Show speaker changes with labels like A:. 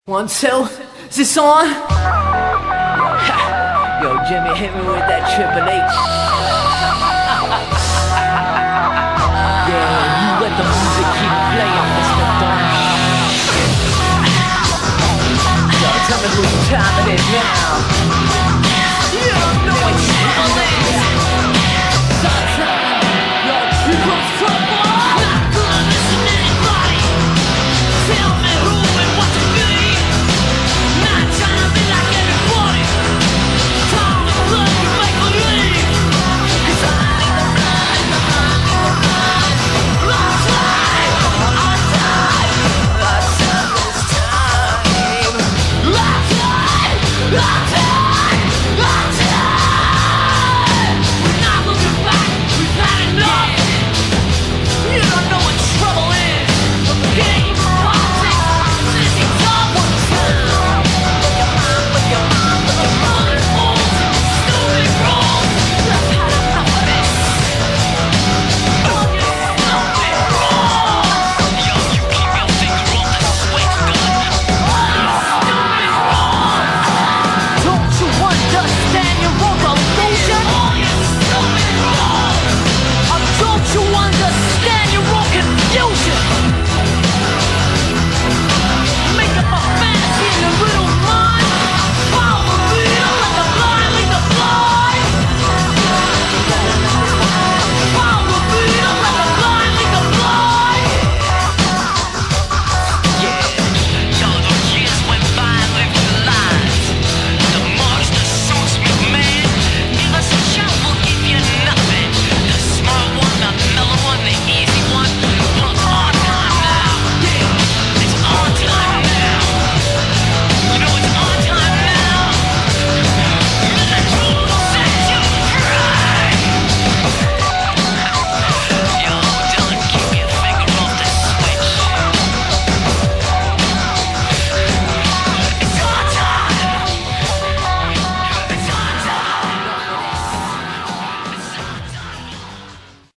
A: 1, 2, is this on? Yo, Jimmy, hit me with that Triple H. Yeah, you let the music keep playing, Mr. Don. Yo, tell me whose time it is now.